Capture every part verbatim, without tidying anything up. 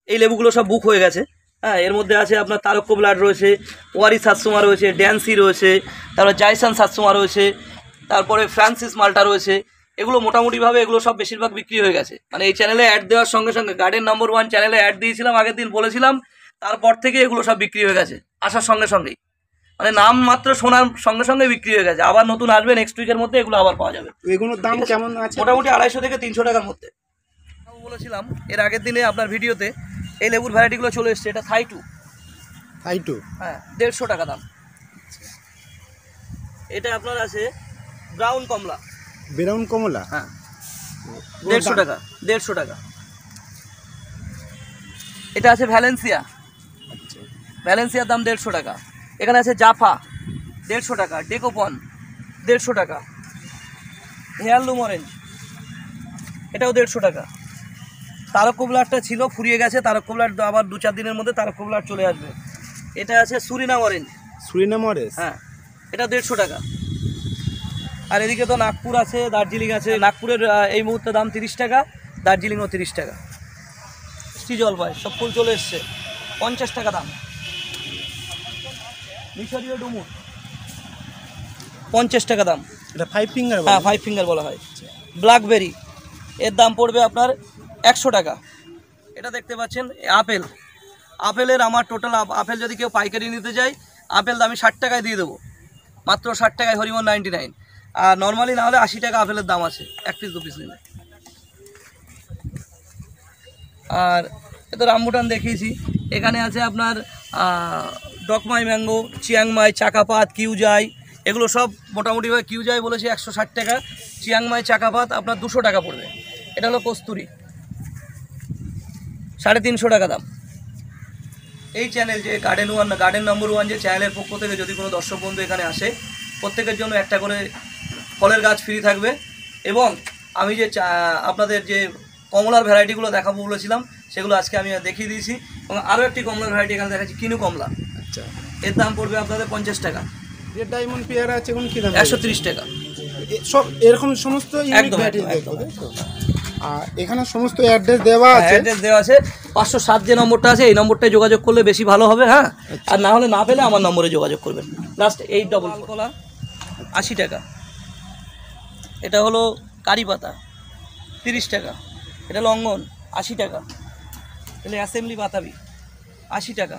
এই লেবুগুলো সব বুক হয়ে গেছে। হ্যাঁ, এর মধ্যে আছে আপনার তারক্য ব্লাড রয়েছে, ওয়ারি সাতসোমা রয়েছে, ড্যান্সি রয়েছে, তারপরে জাইসান সাতসোমা রয়েছে, তারপরে ফ্রান্সিস মাল্টা রয়েছে। এগুলো মোটামুটিভাবে এগুলো সব বেশিরভাগ বিক্রি হয়ে গেছে। মানে এই চ্যানেলে অ্যাড দেওয়ার সঙ্গে সঙ্গে গার্ডেন নাম্বার ওয়ান চ্যানেলে অ্যাড দিয়েছিলাম, আগের দিন বলেছিলাম, তারপর থেকে এগুলো সব বিক্রি হয়ে গেছে আসার সঙ্গে সঙ্গেই। মানে নাম মাত্র শোনার সঙ্গে সঙ্গে বিক্রি হয়ে গেছে। আবার নতুন আসবে নেক্সট উইকের মধ্যে, এগুলো আবার পাওয়া যাবে। এগুলোর দাম কেমন আছে? মোটামুটি আড়াইশো থেকে তিনশো টাকার মধ্যে। বলেছিলাম এর আগের দিনে আপনার ভিডিওতে, এই লেবুর ভ্যারাইটিগুলো চলে এসছে। এটা থাই টু, থাই টু, হ্যাঁ, দেড়শো টাকা দাম। এটা আপনার আছে ব্রাউন কমলা, ব্রাউন কমলা, হ্যাঁ, দেড়শো টাকা, দেড়শো টাকা। এটা আছে ভ্যালেন্সিয়া, ভ্যালেন্সিয়ার দাম দেড়শো টাকা। এখানে আছে জাফা, দেড়শো টাকা। ডেকোপন, দেড়শো টাকা। হেয়ারলুম অরেঞ্জ, এটাও দেড়শো টাকা। তারক ব্লাডটা ছিল, ফুরিয়ে গেছে। তারক ব্লাড আবার দু চার দিনের মধ্যে তারক ব্লাড চলে আসবে। এটা আছে সুরিনাম অরেঞ্জ, সুরিনাম অরেঞ্জ, হ্যাঁ, এটা দেড়শো টাকা। আর এদিকে তো নাগপুর আছে, দার্জিলিং আছে। নাগপুরের এই মুহূর্তে দাম তিরিশ টাকা, দার্জিলিংও তিরিশ টাকা। মিষ্টি জলপাই সব ফুল চলে এসছে, পঞ্চাশ টাকা দাম। মিশরীয় ডুমুর, পঞ্চাশ টাকা দাম। এটা ফাইভ ফিঙ্গার, হ্যাঁ, ফাইভ ফিঙ্গার বলা হয়। ব্ল্যাকবেরি, এর দাম পড়বে আপনার একশো টাকা। এটা দেখতে পাচ্ছেন আপেল, আপেলের আমার টোটাল আপেল যদি কেউ পাইকারি নিতে যায়, আপেল আমি ষাট টাকায় দিয়ে দেবো, মাত্র ষাট টাকায়, হরিমন নাইনটি নাইন। আর নর্মালি না হলে আশি টাকা আপেলের দাম আছে, এক পিস দু পিস নিলে। আর এ তো রামবুটান দেখিয়েছি। এখানে আছে আপনার ডকমাই ম্যাঙ্গো, চিয়াংমাই, চাকাপাত, কিউজাই, এগুলো সব মোটামুটিভাবে। কিউজাই বলেছি একশো ষাট টাকা, চিয়াংমাই, চাকাপাত আপনার দুশো টাকা পড়বে। এটা হলো কস্তুরি, সাড়ে তিনশো টাকা দাম। এই চ্যানেল যে garden one, garden number one যে চ্যানেলের পক্ষ থেকে যদি কোনো দর্শক বন্ধু এখানে আসে, প্রত্যেকের জন্য একটা করে ফলের গাছ ফ্রি থাকবে। এবং আমি যে আপনাদের যে কমলার ভ্যারাইটিগুলো দেখাবো বলেছিলাম, সেগুলো আজকে আমি দেখিয়ে দিয়েছি। এবং আরও একটি কমলার ভ্যারাইটি এখানে দেখাচ্ছি, কিনু কমলা। আচ্ছা, এর দাম পড়বে আপনাদের পঞ্চাশ টাকা। রেড ডায়মন্ড পেয়ারা আছে, এখন কি দাম? একশো তিরিশ টাকা। সব এরকম সমস্ত একদম একদম। আর এখানে সমস্ত অ্যাড্রেস দেওয়া আছে, অ্যাড্রেস দেওয়া আছে। পাঁচশো সাত যে নম্বরটা আছে, এই নম্বরটায় যোগাযোগ করলে বেশি ভালো হবে। হ্যাঁ, আর না হলে না পেলে আমার নম্বরে যোগাযোগ করবেন। লাস্ট এইট ডবল কলা, আশি টাকা। এটা হলো কারি পাতা, তিরিশ টাকা। এটা লঙ্ঘন, আশি টাকা। এটা অ্যাসেম্বলি বাতাবি, আশি টাকা।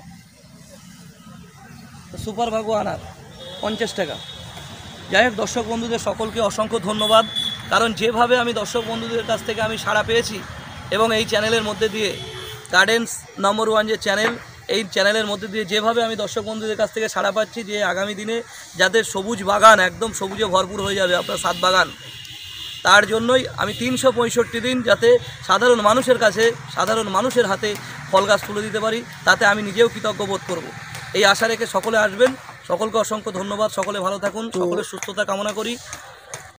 সুপার ভাগো আনার, পঞ্চাশ টাকা। যাই হোক, দর্শক বন্ধুদের সকলকে অসংখ্য ধন্যবাদ। কারণ যেভাবে আমি দর্শক বন্ধুদের কাছ থেকে আমি সাড়া পেয়েছি, এবং এই চ্যানেলের মধ্যে দিয়ে, গার্ডেন্স নাম্বার ওয়ান যে চ্যানেল, এই চ্যানেলের মধ্যে দিয়ে যেভাবে আমি দর্শক বন্ধুদের কাছ থেকে সাড়া পাচ্ছি, যে আগামী দিনে যাদের সবুজ বাগান একদম সবুজে ভরপুর হয়ে যাবে, আপনার সাত বাগান, তার জন্যই আমি তিনশো পঁয়ষট্টি দিন যাতে সাধারণ মানুষের কাছে, সাধারণ মানুষের হাতে ফল গাছ তুলে দিতে পারি, তাতে আমি নিজেও কৃতজ্ঞ বোধ করব। এই আশা রেখে সকলে আসবেন। সকলকে অসংখ্য ধন্যবাদ। সকলে ভালো থাকুন, সকলের সুস্থতা কামনা করি।